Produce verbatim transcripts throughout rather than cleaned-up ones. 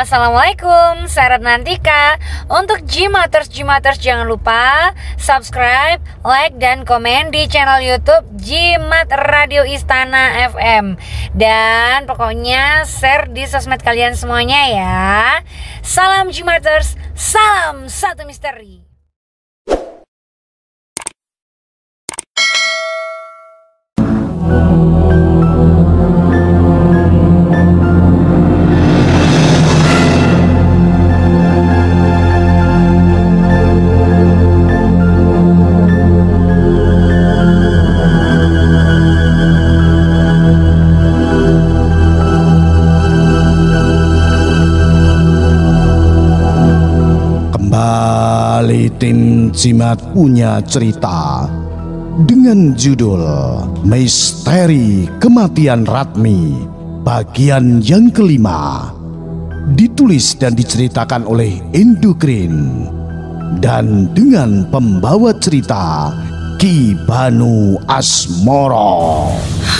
Assalamualaikum, saya Ratnantika. Untuk Jimaters Jimaters jangan lupa subscribe, like, dan komen di channel YouTube Jimat Radio Istana F M. Dan pokoknya share di sosmed kalian semuanya ya. Salam Jimaters, salam satu misteri. Kembali tim Jimat punya cerita dengan judul Misteri Kematian Ratmi bagian yang kelima, ditulis dan diceritakan oleh Endokrin dan dengan pembawa cerita Ki Banu Asmoro.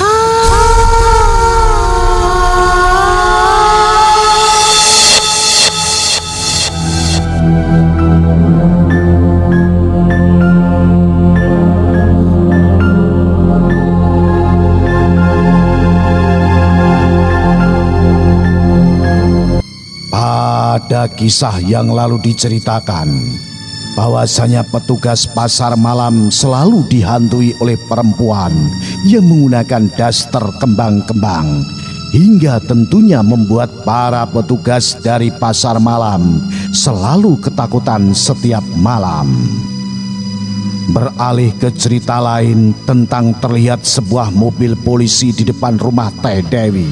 Pada kisah yang lalu diceritakan bahwasanya petugas pasar malam selalu dihantui oleh perempuan yang menggunakan daster kembang-kembang, hingga tentunya membuat para petugas dari pasar malam selalu ketakutan setiap malam. Beralih ke cerita lain tentang terlihat sebuah mobil polisi di depan rumah Teh Dewi.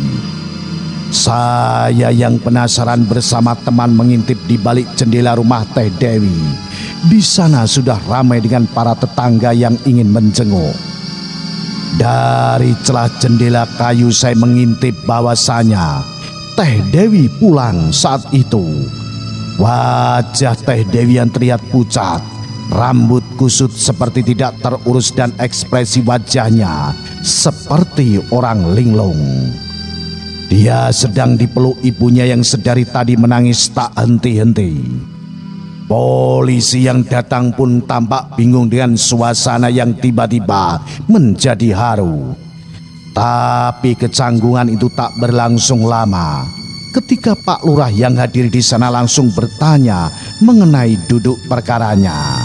Saya yang penasaran bersama teman mengintip di balik jendela rumah Teh Dewi. Di sana sudah ramai dengan para tetangga yang ingin menjenguk. Dari celah jendela kayu saya mengintip bahwasanya Teh Dewi pulang saat itu. Wajah Teh Dewi yang terlihat pucat, rambut kusut seperti tidak terurus, dan ekspresi wajahnya seperti orang linglung. Dia sedang dipeluk ibunya yang sedari tadi menangis tak henti-henti. Polisi yang datang pun tampak bingung dengan suasana yang tiba-tiba menjadi haru. Tapi kecanggungan itu tak berlangsung lama ketika Pak Lurah yang hadir di sana langsung bertanya mengenai duduk perkaranya.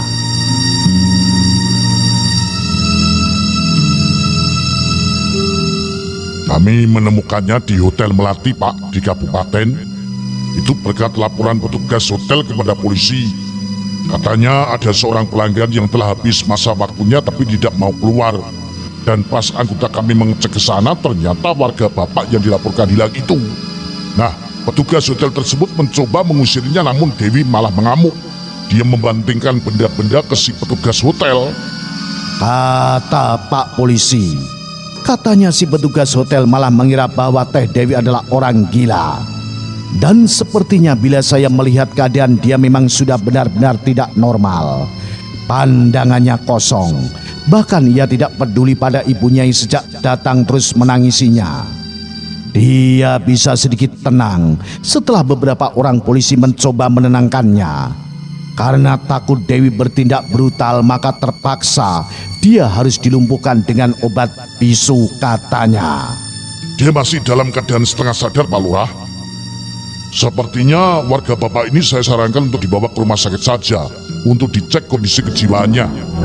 Kami menemukannya di Hotel Melati, Pak, di Kabupaten. Itu berkat laporan petugas hotel kepada polisi. Katanya ada seorang pelanggan yang telah habis masa waktunya tapi tidak mau keluar. Dan pas anggota kami mengecek ke sana, ternyata warga bapak yang dilaporkan hilang itu. Nah, petugas hotel tersebut mencoba mengusirnya, namun Dewi malah mengamuk. Dia membantingkan benda-benda ke si petugas hotel. Kata Pak Polisi. Katanya si petugas hotel malah mengira bahwa Teh Dewi adalah orang gila. Dan sepertinya bila saya melihat keadaan dia memang sudah benar-benar tidak normal. Pandangannya kosong. Bahkan ia tidak peduli pada ibunya yang sejak datang terus menangisinya. Dia bisa sedikit tenang setelah beberapa orang polisi mencoba menenangkannya. Karena takut Dewi bertindak brutal, maka terpaksa dia harus dilumpuhkan dengan obat bisu, katanya. Dia masih dalam keadaan setengah sadar, Pak Lurah. Sepertinya warga bapak ini saya sarankan untuk dibawa ke rumah sakit saja untuk dicek kondisi kejiwaannya.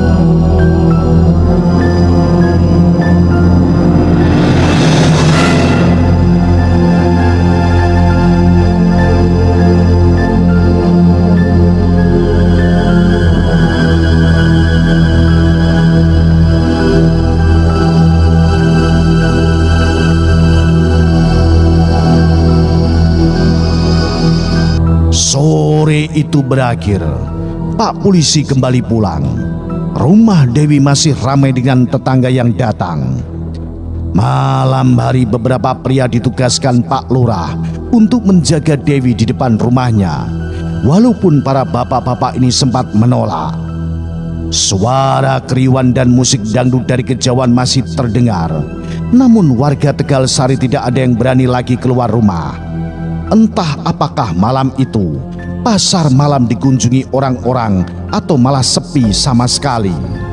Sore itu berakhir. Pak Polisi kembali pulang. Rumah Dewi masih ramai dengan tetangga yang datang. Malam hari beberapa pria ditugaskan Pak Lurah untuk menjaga Dewi di depan rumahnya. Walaupun para bapak-bapak ini sempat menolak. Suara keriuan dan musik dangdut dari kejauhan masih terdengar. Namun warga Tegal Sari tidak ada yang berani lagi keluar rumah. Entah apakah malam itu pasar malam dikunjungi orang-orang atau malah sepi sama sekali.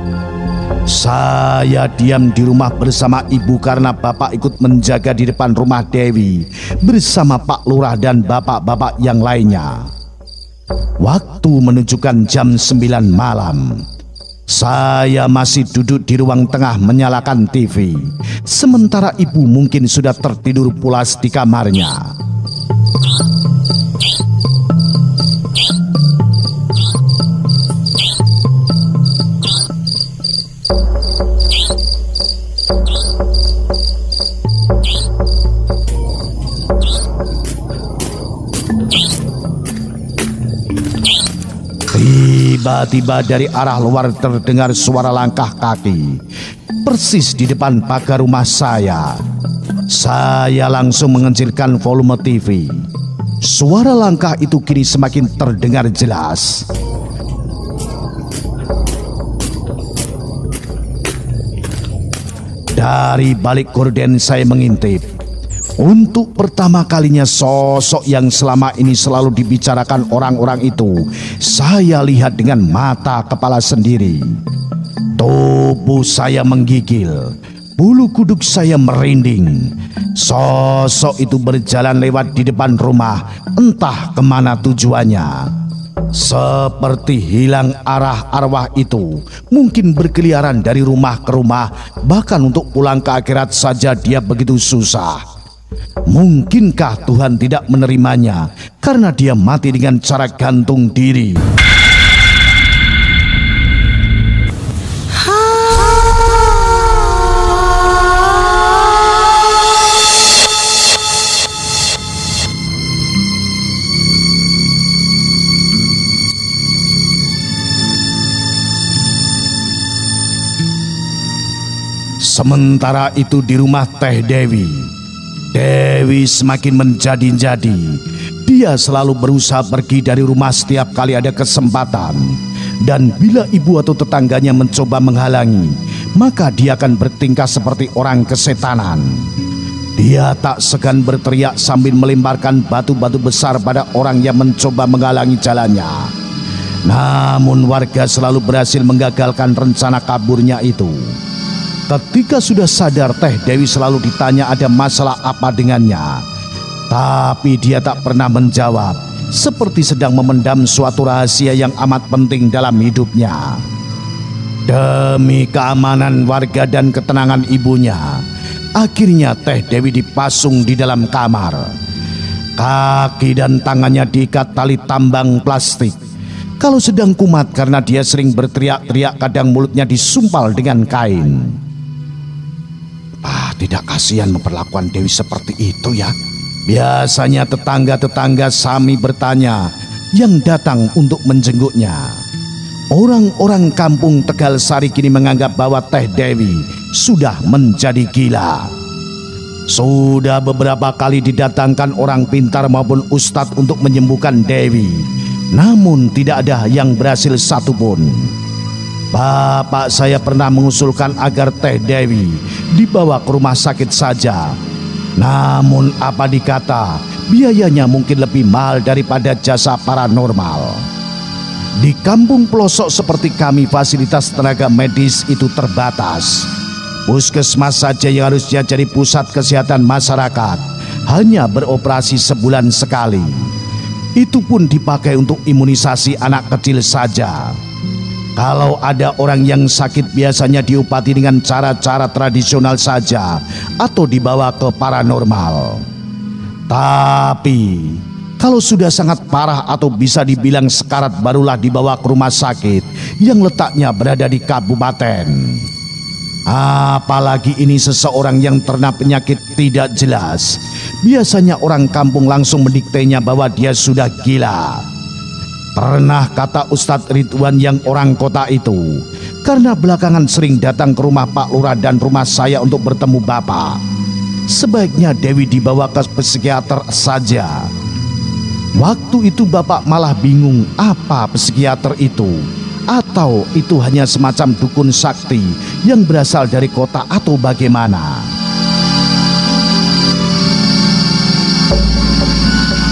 Saya diam di rumah bersama ibu karena bapak ikut menjaga di depan rumah Dewi bersama Pak Lurah dan bapak-bapak yang lainnya. Waktu menunjukkan jam sembilan malam. Saya masih duduk di ruang tengah menyalakan T V, sementara ibu mungkin sudah tertidur pulas di kamarnya. Tiba-tiba dari arah luar terdengar suara langkah kaki, persis di depan pagar rumah saya. Saya langsung mengecilkan volume T V. Suara langkah itu kini semakin terdengar jelas. Dari balik gorden saya mengintip. Untuk pertama kalinya sosok yang selama ini selalu dibicarakan orang-orang itu saya lihat dengan mata kepala sendiri. Tubuh saya menggigil, bulu kuduk saya merinding. Sosok itu berjalan lewat di depan rumah, entah kemana tujuannya. Seperti hilang arah arwah itu, mungkin berkeliaran dari rumah ke rumah, bahkan untuk pulang ke akhirat saja dia begitu susah. Mungkinkah Tuhan tidak menerimanya karena dia mati dengan cara gantung diri? Sementara itu di rumah Teh Dewi, Dewi semakin menjadi-jadi. Dia selalu berusaha pergi dari rumah setiap kali ada kesempatan. Dan bila ibu atau tetangganya mencoba menghalangi, maka dia akan bertingkah seperti orang kesetanan. Dia tak segan berteriak sambil melemparkan batu-batu besar pada orang yang mencoba menghalangi jalannya. Namun warga selalu berhasil menggagalkan rencana kaburnya itu. Ketika sudah sadar, Teh Dewi selalu ditanya ada masalah apa dengannya. Tapi dia tak pernah menjawab, seperti sedang memendam suatu rahasia yang amat penting dalam hidupnya. Demi keamanan warga dan ketenangan ibunya, akhirnya Teh Dewi dipasung di dalam kamar. Kaki dan tangannya diikat tali tambang plastik. Kalau sedang kumat karena dia sering berteriak-teriak, kadang mulutnya disumpal dengan kain. Ah, tidak kasihan memperlakukan Dewi seperti itu ya. Biasanya tetangga-tetangga Sami bertanya yang datang untuk menjenguknya. Orang-orang kampung Tegal Sari kini menganggap bahwa Teh Dewi sudah menjadi gila. Sudah beberapa kali didatangkan orang pintar maupun ustadz untuk menyembuhkan Dewi, namun tidak ada yang berhasil satupun. Bapak saya pernah mengusulkan agar Teh Dewi dibawa ke rumah sakit saja. Namun apa dikata, biayanya mungkin lebih mahal daripada jasa paranormal. Di kampung pelosok seperti kami, fasilitas tenaga medis itu terbatas. Puskesmas saja yang harusnya jadi pusat kesehatan masyarakat hanya beroperasi sebulan sekali. Itu pun dipakai untuk imunisasi anak kecil saja. Kalau ada orang yang sakit biasanya diobati dengan cara-cara tradisional saja atau dibawa ke paranormal. Tapi kalau sudah sangat parah atau bisa dibilang sekarat, barulah dibawa ke rumah sakit yang letaknya berada di kabupaten. Apalagi ini seseorang yang terkena penyakit tidak jelas. Biasanya orang kampung langsung mendiktenya bahwa dia sudah gila. Pernah kata Ustadz Ridwan yang orang kota itu, karena belakangan sering datang ke rumah Pak Lurah dan rumah saya untuk bertemu Bapak, sebaiknya Dewi dibawa ke psikiater saja. Waktu itu Bapak malah bingung apa psikiater itu, atau itu hanya semacam dukun sakti yang berasal dari kota atau bagaimana.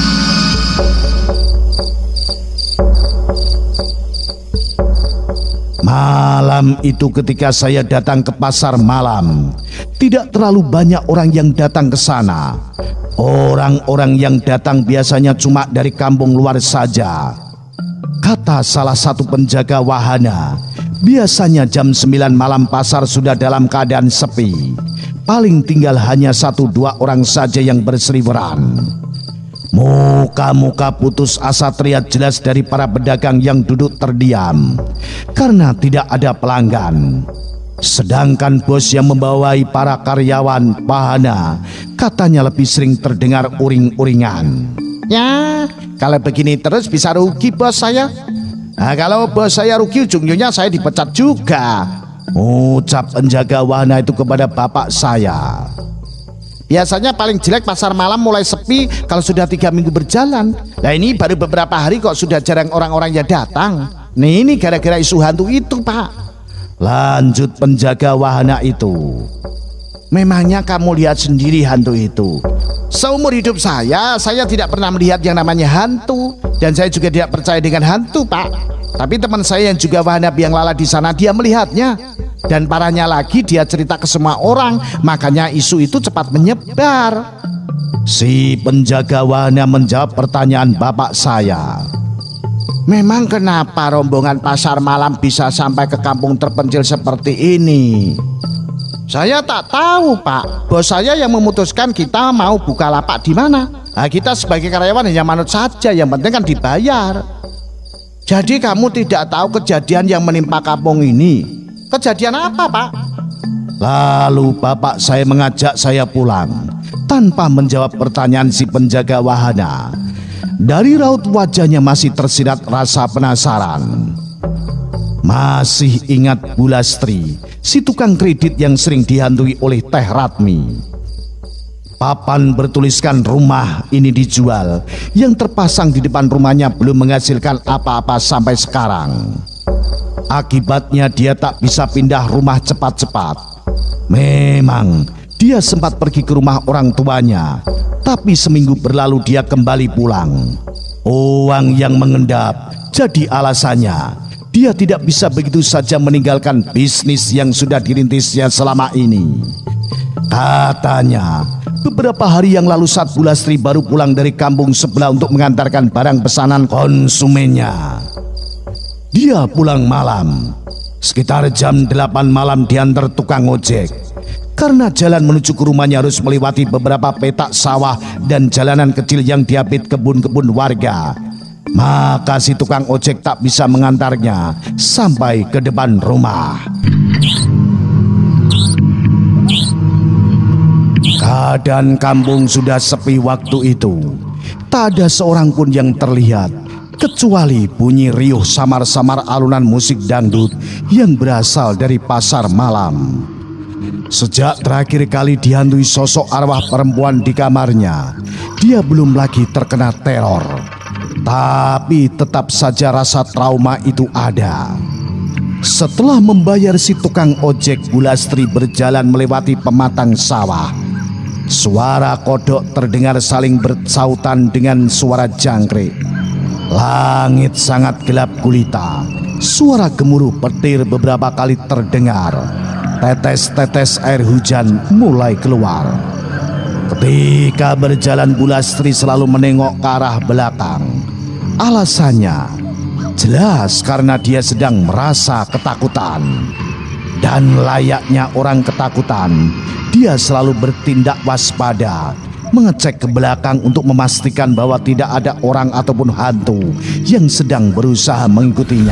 Malam itu ketika saya datang ke pasar malam, tidak terlalu banyak orang yang datang ke sana. Orang-orang yang datang biasanya cuma dari kampung luar saja. Kata salah satu penjaga wahana, biasanya jam sembilan malam pasar sudah dalam keadaan sepi. Paling tinggal hanya satu dua orang saja yang berseliweran. Muka-muka putus asa terlihat jelas dari para pedagang yang duduk terdiam karena tidak ada pelanggan. Sedangkan bos yang membawai para karyawan wahana katanya lebih sering terdengar uring-uringan. Ya, kalau begini terus bisa rugi bos saya. Nah, kalau bos saya rugi ujung-ujungnya saya dipecat juga, ucap penjaga wahana itu kepada bapak saya. Biasanya paling jelek pasar malam mulai sepi kalau sudah tiga minggu berjalan. Nah ini baru beberapa hari kok sudah jarang orang-orang yang datang. Nih ini gara-gara isu hantu itu pak, lanjut penjaga wahana itu. Memangnya kamu lihat sendiri hantu itu? Seumur hidup saya, saya tidak pernah melihat yang namanya hantu. Dan saya juga tidak percaya dengan hantu pak. Tapi teman saya yang juga wahana biang lala di sana, dia melihatnya. Dan parahnya lagi dia cerita ke semua orang, makanya isu itu cepat menyebar. Si penjaga wahana menjawab pertanyaan bapak saya. Memang kenapa rombongan pasar malam bisa sampai ke kampung terpencil seperti ini? Saya tak tahu pak, bos saya yang memutuskan kita mau buka lapak di mana. Nah, kita sebagai karyawan hanya manut saja, yang penting kan dibayar. Jadi kamu tidak tahu kejadian yang menimpa kampung ini? Kejadian apa pak? Lalu bapak saya mengajak saya pulang tanpa menjawab pertanyaan si penjaga wahana. Dari raut wajahnya masih tersirat rasa penasaran. Masih ingat Bu Lastri, si tukang kredit yang sering dihantui oleh Teh Ratmi. Papan bertuliskan rumah ini dijual, yang terpasang di depan rumahnya belum menghasilkan apa-apa sampai sekarang. Akibatnya dia tak bisa pindah rumah cepat-cepat. Memang dia sempat pergi ke rumah orang tuanya, tapi seminggu berlalu dia kembali pulang. Uang yang mengendap jadi alasannya. Dia tidak bisa begitu saja meninggalkan bisnis yang sudah dirintisnya selama ini. Katanya beberapa hari yang lalu saat Bu Lastri baru pulang dari kampung sebelah untuk mengantarkan barang pesanan konsumennya. Dia pulang malam, sekitar jam delapan malam diantar tukang ojek. Karena jalan menuju ke rumahnya harus melewati beberapa petak sawah dan jalanan kecil yang diapit kebun-kebun warga, maka si tukang ojek tak bisa mengantarnya sampai ke depan rumah. Keadaan kampung sudah sepi waktu itu. Tak ada seorang pun yang terlihat, kecuali bunyi riuh samar-samar alunan musik dangdut yang berasal dari pasar malam. Sejak terakhir kali dihantui sosok arwah perempuan di kamarnya, dia belum lagi terkena teror. Tapi tetap saja rasa trauma itu ada. Setelah membayar si tukang ojek, Bu Lastri berjalan melewati pematang sawah. Suara kodok terdengar saling bersautan dengan suara jangkrik. Langit sangat gelap gulita. Suara gemuruh petir beberapa kali terdengar. Tetes-tetes air hujan mulai keluar. Ketika berjalan, Bu Lastri selalu menengok ke arah belakang. Alasannya jelas karena dia sedang merasa ketakutan. Dan layaknya orang ketakutan, dia selalu bertindak waspada, mengecek ke belakang untuk memastikan bahwa tidak ada orang ataupun hantu yang sedang berusaha mengikutinya.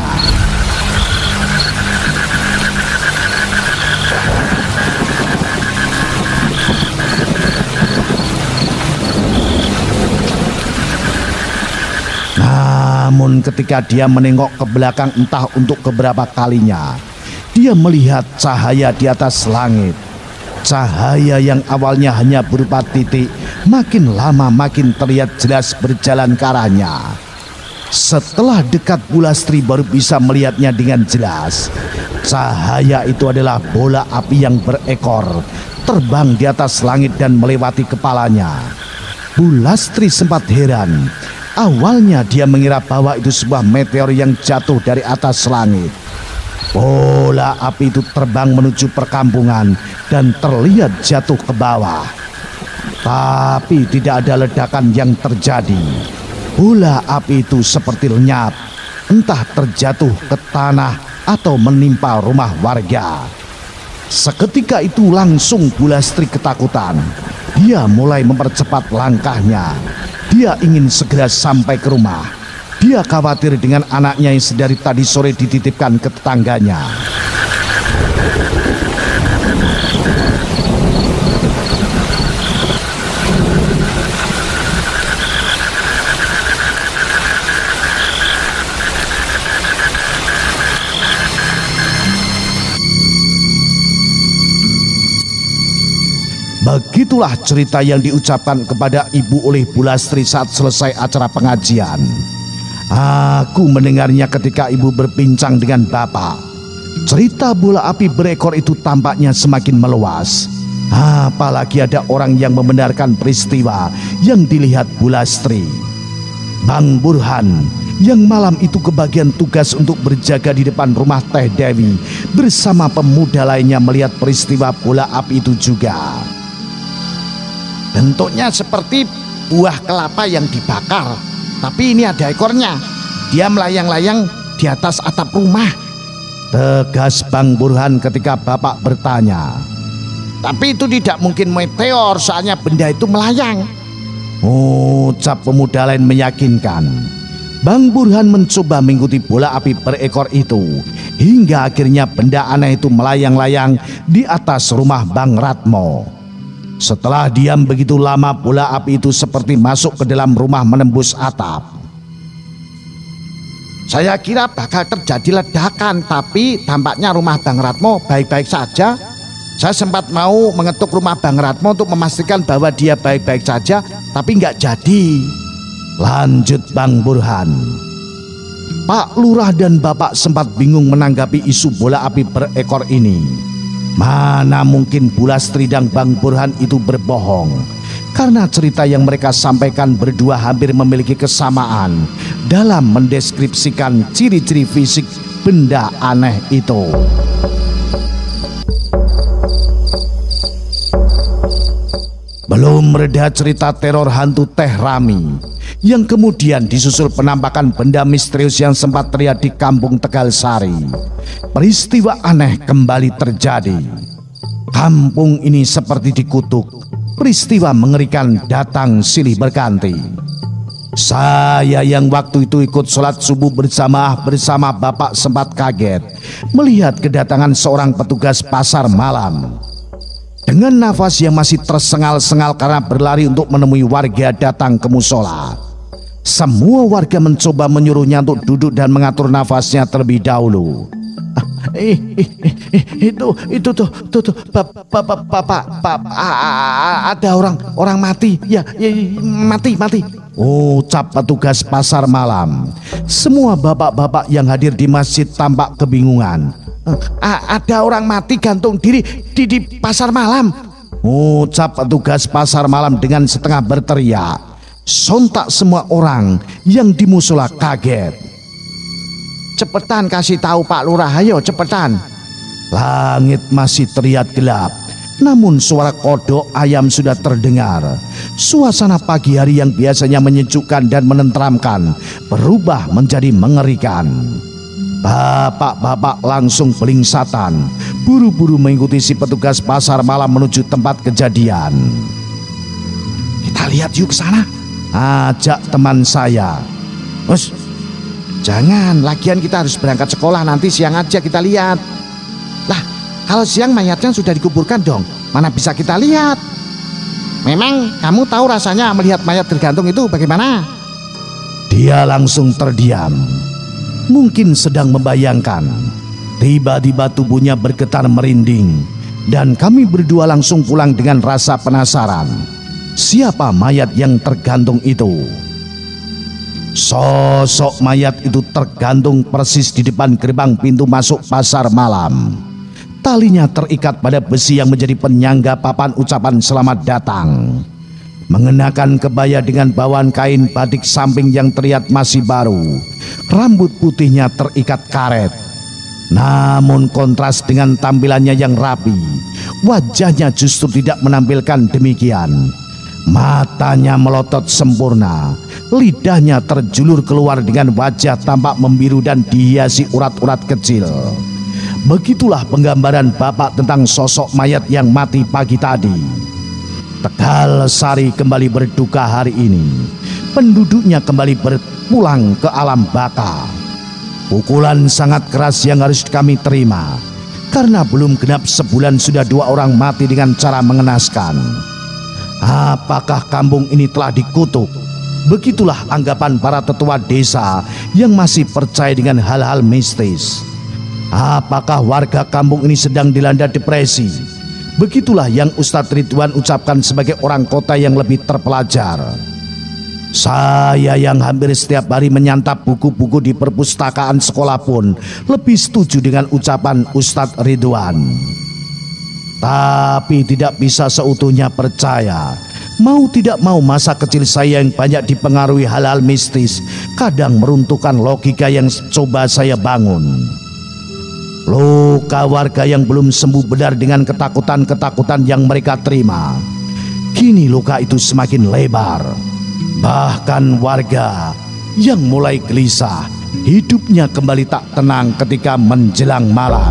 Namun ketika dia menengok ke belakang entah untuk keberapa kalinya, dia melihat cahaya di atas langit. Cahaya yang awalnya hanya berupa titik, makin lama makin terlihat jelas berjalan ke arahnya. Setelah dekat, Bu Lastri baru bisa melihatnya dengan jelas. Cahaya itu adalah bola api yang berekor, terbang di atas langit dan melewati kepalanya. Bu Lastri sempat heran. Awalnya dia mengira bahwa itu sebuah meteor yang jatuh dari atas langit. Bola api itu terbang menuju perkampungan dan terlihat jatuh ke bawah. Tapi tidak ada ledakan yang terjadi. Bola api itu seperti lenyap, entah terjatuh ke tanah atau menimpa rumah warga. Seketika itu langsung Bulastri ketakutan. Dia mulai mempercepat langkahnya. Dia ingin segera sampai ke rumah. Dia khawatir dengan anaknya yang sedari tadi sore dititipkan ke tetangganya. Begitulah cerita yang diucapkan kepada ibu oleh Bulastri saat selesai acara pengajian. Aku mendengarnya ketika ibu berbincang dengan bapak. Cerita bola api berekor itu tampaknya semakin meluas. Apalagi ada orang yang membenarkan peristiwa yang dilihat Bulastri. Bang Burhan yang malam itu kebagian tugas untuk berjaga di depan rumah Teh Dewi bersama pemuda lainnya melihat peristiwa bola api itu juga. Bentuknya seperti buah kelapa yang dibakar, tapi ini ada ekornya. Dia melayang-layang di atas atap rumah. Tegas Bang Burhan ketika bapak bertanya. Tapi itu tidak mungkin meteor, soalnya benda itu melayang. Ucap pemuda lain meyakinkan. Bang Burhan mencoba mengikuti bola api berekor itu, hingga akhirnya benda aneh itu melayang-layang di atas rumah Bang Ratmo. Setelah diam begitu lama, bola api itu seperti masuk ke dalam rumah menembus atap. Saya kira bakal terjadi ledakan, tapi tampaknya rumah Bang Ratmo baik-baik saja. Saya sempat mau mengetuk rumah Bang Ratmo untuk memastikan bahwa dia baik-baik saja, tapi nggak jadi. Lanjut Bang Burhan. Pak Lurah dan Bapak sempat bingung menanggapi isu bola api berekor ini. Mana mungkin Bulastri dan Bang Burhan itu berbohong, karena cerita yang mereka sampaikan berdua hampir memiliki kesamaan dalam mendeskripsikan ciri-ciri fisik benda aneh itu. Belum reda cerita teror hantu Teh Rami, yang kemudian disusul penampakan benda misterius yang sempat terlihat di kampung Tegal Sari. Peristiwa aneh kembali terjadi. Kampung ini seperti dikutuk. Peristiwa mengerikan datang silih berganti. Saya yang waktu itu ikut sholat subuh berjamaah bersama bapak sempat kaget melihat kedatangan seorang petugas pasar malam. Dengan nafas yang masih tersengal-sengal karena berlari untuk menemui warga datang ke musola. Semua warga mencoba menyuruhnya untuk duduk dan mengatur nafasnya terlebih dahulu. Eh, eh, eh, itu itu tuh tuh tuh bapak bapak bapak ada orang orang mati ya, ya mati mati. Ucap petugas pasar malam. Semua bapak-bapak yang hadir di masjid tampak kebingungan. A ada orang mati gantung diri di, di pasar malam. Ucap petugas pasar malam dengan setengah berteriak. Sontak semua orang yang di musola kaget. Cepetan kasih tahu Pak Lurah, ayo cepetan. Langit masih terlihat gelap, namun suara kodok ayam sudah terdengar. Suasana pagi hari yang biasanya menyejukkan dan menenteramkan berubah menjadi mengerikan. Bapak-bapak langsung belingsatan, buru-buru mengikuti si petugas pasar malam menuju tempat kejadian. Kita lihat yuk ke sana, ajak teman saya. Us, jangan, lagian kita harus berangkat sekolah, nanti siang aja kita lihat. Lah, kalau siang mayatnya sudah dikuburkan dong, mana bisa kita lihat? Memang kamu tahu rasanya melihat mayat tergantung itu bagaimana? Dia langsung terdiam. Mungkin sedang membayangkan. Tiba-tiba tubuhnya bergetar merinding, dan kami berdua langsung pulang dengan rasa penasaran. Siapa mayat yang tergantung itu? Sosok mayat itu tergantung persis di depan gerbang pintu masuk pasar malam. Talinya terikat pada besi yang menjadi penyangga papan ucapan selamat datang. Mengenakan kebaya dengan bawahan kain batik samping yang terlihat masih baru. Rambut putihnya terikat karet. Namun kontras dengan tampilannya yang rapi, wajahnya justru tidak menampilkan demikian. Matanya melotot sempurna, lidahnya terjulur keluar dengan wajah tampak membiru dan dihiasi urat-urat kecil. Begitulah penggambaran Bapak tentang sosok mayat yang mati pagi tadi. Tegal Sari kembali berduka hari ini. Penduduknya kembali berpulang ke alam baka. Pukulan sangat keras yang harus kami terima, karena belum genap sebulan sudah dua orang mati dengan cara mengenaskan. Apakah kampung ini telah dikutuk? Begitulah anggapan para tetua desa yang masih percaya dengan hal-hal mistis. Apakah warga kampung ini sedang dilanda depresi? Begitulah yang Ustadz Ridwan ucapkan sebagai orang kota yang lebih terpelajar. Saya yang hampir setiap hari menyantap buku-buku di perpustakaan sekolah pun lebih setuju dengan ucapan Ustadz Ridwan. Tapi tidak bisa seutuhnya percaya. Mau tidak mau masa kecil saya yang banyak dipengaruhi hal-hal mistis kadang meruntuhkan logika yang coba saya bangun. Luka warga yang belum sembuh benar dengan ketakutan-ketakutan yang mereka terima. Kini luka itu semakin lebar. Bahkan warga yang mulai gelisah, hidupnya kembali tak tenang ketika menjelang malam.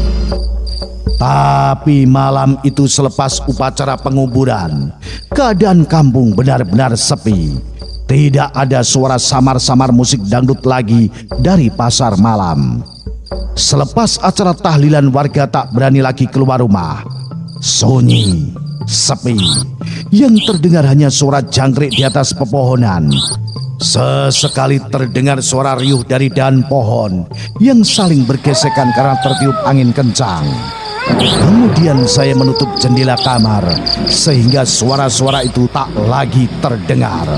Tapi malam itu selepas upacara penguburan, keadaan kampung benar-benar sepi. Tidak ada suara samar-samar musik dangdut lagi dari pasar malam. Selepas acara tahlilan, warga tak berani lagi keluar rumah. Sunyi, sepi. Yang terdengar hanya suara jangkrik di atas pepohonan. Sesekali terdengar suara riuh dari dahan pohon yang saling bergesekan karena tertiup angin kencang. Kemudian saya menutup jendela kamar sehingga suara-suara itu tak lagi terdengar.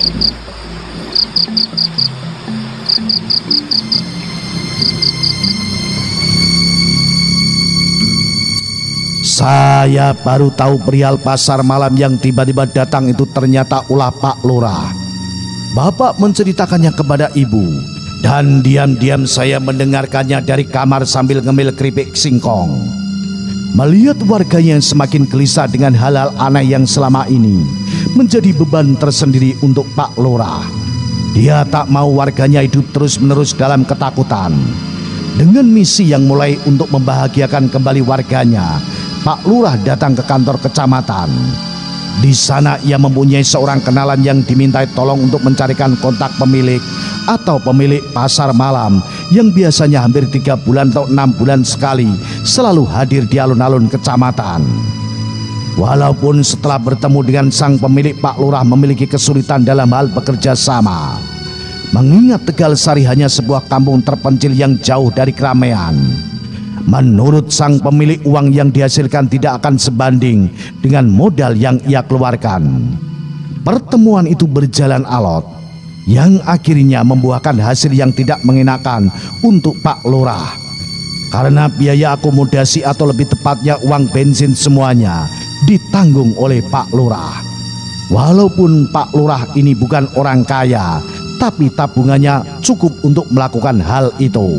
Saya baru tahu perihal pasar malam yang tiba-tiba datang itu ternyata ulah Pak Lurah. Bapak menceritakannya kepada ibu, dan diam-diam saya mendengarkannya dari kamar sambil ngemil keripik singkong. Melihat warganya yang semakin gelisah dengan hal-hal aneh yang selama ini menjadi beban tersendiri untuk Pak Lurah. Dia tak mau warganya hidup terus-menerus dalam ketakutan. Dengan misi yang mulai untuk membahagiakan kembali warganya, Pak Lurah datang ke kantor kecamatan. Di sana ia mempunyai seorang kenalan yang dimintai tolong untuk mencarikan kontak pemilik atau pemilik pasar malam yang biasanya hampir tiga bulan atau enam bulan sekali selalu hadir di alun-alun kecamatan. Walaupun setelah bertemu dengan sang pemilik, Pak Lurah memiliki kesulitan dalam hal bekerja sama. Mengingat Tegal Sari hanya sebuah kampung terpencil yang jauh dari keramaian. Menurut sang pemilik, uang yang dihasilkan tidak akan sebanding dengan modal yang ia keluarkan. Pertemuan itu berjalan alot, yang akhirnya membuahkan hasil yang tidak mengenakan untuk Pak Lurah. Karena biaya akomodasi atau lebih tepatnya uang bensin semuanya ditanggung oleh Pak Lurah. Walaupun Pak Lurah ini bukan orang kaya, tapi tabungannya cukup untuk melakukan hal itu.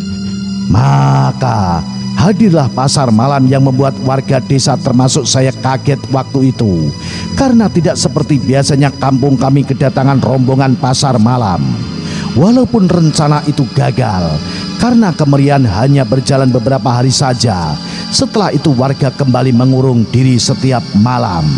Maka hadirlah pasar malam yang membuat warga desa termasuk saya kaget waktu itu. Karena tidak seperti biasanya kampung kami kedatangan rombongan pasar malam. Walaupun rencana itu gagal, karena kemeriahan hanya berjalan beberapa hari saja. Setelah itu warga kembali mengurung diri setiap malam.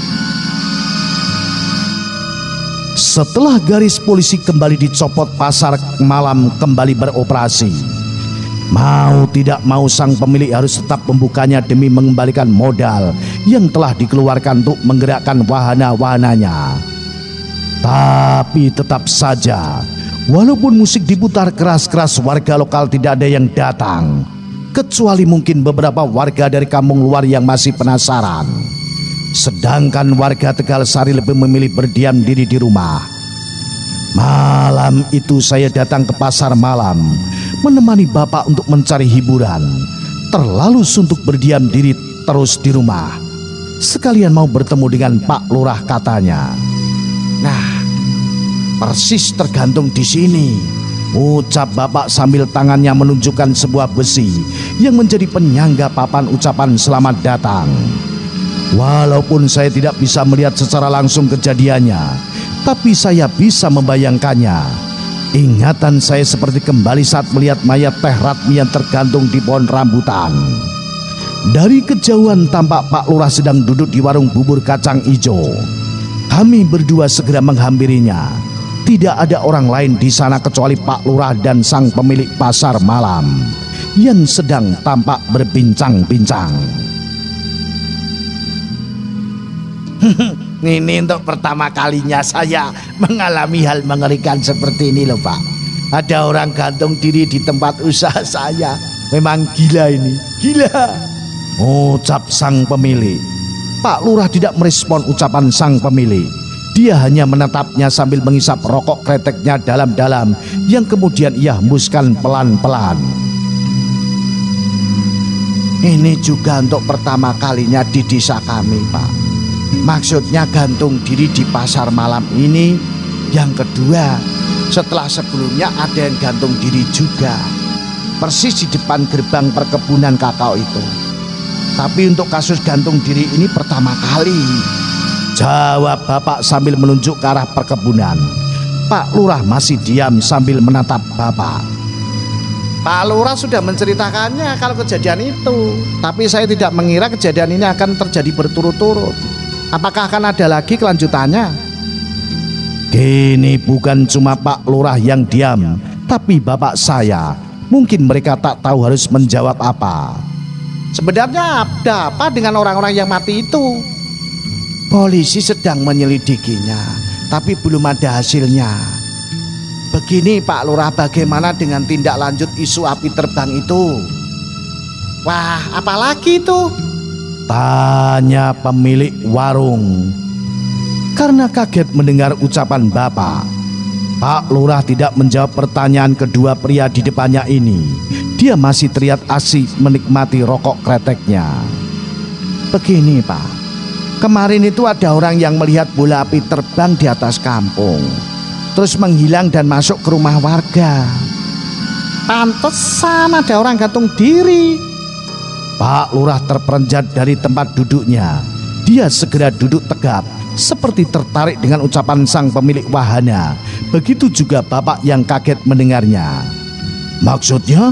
Setelah garis polisi kembali dicopot, pasar malam kembali beroperasi. Mau tidak mau sang pemilik harus tetap membukanya demi mengembalikan modal yang telah dikeluarkan untuk menggerakkan wahana-wahananya. Tapi tetap saja, walaupun musik diputar keras-keras, warga lokal tidak ada yang datang, kecuali mungkin beberapa warga dari kampung luar yang masih penasaran. Sedangkan warga Tegal Sari lebih memilih berdiam diri di rumah. Malam itu saya datang ke pasar malam, menemani bapak untuk mencari hiburan. Terlalu suntuk berdiam diri terus di rumah. Sekalian mau bertemu dengan Pak Lurah, katanya. Nah, persis tergantung di sini. Ucap bapak sambil tangannya menunjukkan sebuah besi yang menjadi penyangga papan ucapan selamat datang. Walaupun saya tidak bisa melihat secara langsung kejadiannya, tapi saya bisa membayangkannya. Ingatan saya seperti kembali saat melihat mayat Teh Ratmi yang tergantung di pohon rambutan. Dari kejauhan tampak Pak Lurah sedang duduk di warung bubur kacang ijo. Kami berdua segera menghampirinya. Tidak ada orang lain di sana kecuali Pak Lurah dan sang pemilik pasar malam yang sedang tampak berbincang-bincang. Ini untuk pertama kalinya saya mengalami hal mengerikan seperti ini loh Pak. Ada orang gantung diri di tempat usaha saya. Memang gila ini, gila. Ucap sang pemilik. Pak Lurah tidak merespon ucapan sang pemilik. Dia hanya menatapnya sambil menghisap rokok kreteknya dalam-dalam yang kemudian ia hembuskan pelan-pelan. Ini juga untuk pertama kalinya di desa kami Pak. Maksudnya gantung diri di pasar malam ini. Yang kedua, setelah sebelumnya ada yang gantung diri juga, persis di depan gerbang perkebunan kakao itu. Tapi untuk kasus gantung diri ini pertama kali. Jawab bapak sambil menunjuk ke arah perkebunan. Pak Lurah masih diam sambil menatap bapak. Pak Lurah sudah menceritakannya kalau kejadian itu, tapi saya tidak mengira kejadian ini akan terjadi berturut-turut. Apakah akan ada lagi kelanjutannya? Kini bukan cuma Pak Lurah yang diam, tapi bapak saya. Mungkin mereka tak tahu harus menjawab apa. Sebenarnya ada apa dengan orang-orang yang mati itu? Polisi sedang menyelidikinya, tapi belum ada hasilnya. Begini Pak Lurah, bagaimana dengan tindak lanjut isu api terbang itu? Wah, apalagi itu? Tanya pemilik warung. Karena kaget mendengar ucapan bapak, Pak Lurah tidak menjawab pertanyaan kedua pria di depannya ini. Dia masih terlihat asik menikmati rokok kreteknya. Begini Pak, kemarin itu ada orang yang melihat bola api terbang di atas kampung, terus menghilang dan masuk ke rumah warga. Pantesan ada orang gantung diri. Pak Lurah terperanjat dari tempat duduknya. Dia segera duduk tegap, seperti tertarik dengan ucapan sang pemilik wahana. Begitu juga bapak yang kaget mendengarnya. Maksudnya?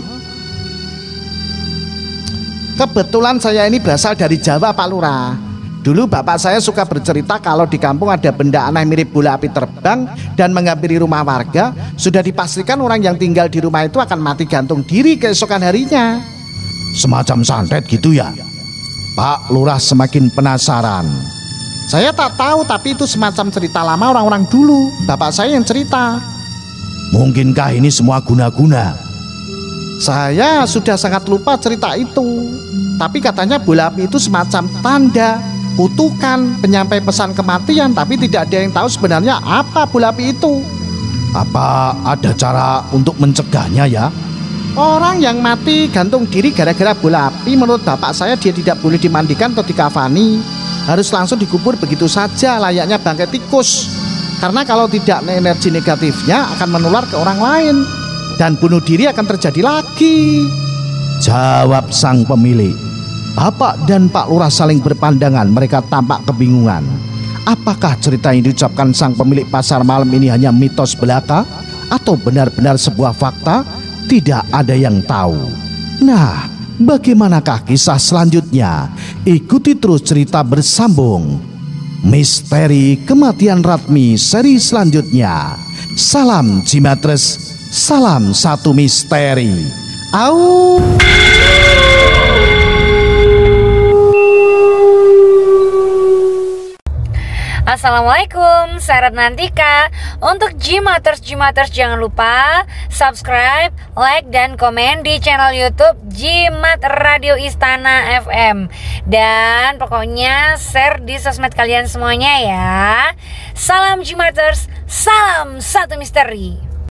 Kebetulan saya ini berasal dari Jawa Pak Lurah. Dulu bapak saya suka bercerita kalau di kampung ada benda aneh mirip bola api terbang dan menghampiri rumah warga. Sudah dipastikan orang yang tinggal di rumah itu akan mati gantung diri keesokan harinya. Semacam santet gitu ya? Pak Lurah semakin penasaran. Saya tak tahu, tapi itu semacam cerita lama orang-orang dulu. Bapak saya yang cerita. Mungkinkah ini semua guna-guna? Saya sudah sangat lupa cerita itu. Tapi katanya bola api itu semacam tanda, kutukan, penyampai pesan kematian. Tapi tidak ada yang tahu sebenarnya apa bola api itu. Apa ada cara untuk mencegahnya ya? Orang yang mati gantung diri gara-gara bola api, menurut bapak saya dia tidak boleh dimandikan atau dikafani. Harus langsung dikubur begitu saja layaknya bangkai tikus. Karena kalau tidak, energi negatifnya akan menular ke orang lain dan bunuh diri akan terjadi lagi. Jawab sang pemilik. Bapak dan Pak Lurah saling berpandangan. Mereka tampak kebingungan. Apakah cerita yang diucapkan sang pemilik pasar malam ini hanya mitos belaka atau benar-benar sebuah fakta? Tidak ada yang tahu. Nah, bagaimanakah kisah selanjutnya? Ikuti terus cerita bersambung. Misteri Kematian Ratmi seri selanjutnya. Salam Jimatres, salam satu misteri. Au. Assalamualaikum, saya Ratnantika. Untuk Jimaters Jimaters jangan lupa subscribe, like, dan komen di channel YouTube Jimat Radio Istana F M. Dan pokoknya share di sosmed kalian semuanya ya. Salam Jimaters, salam satu misteri.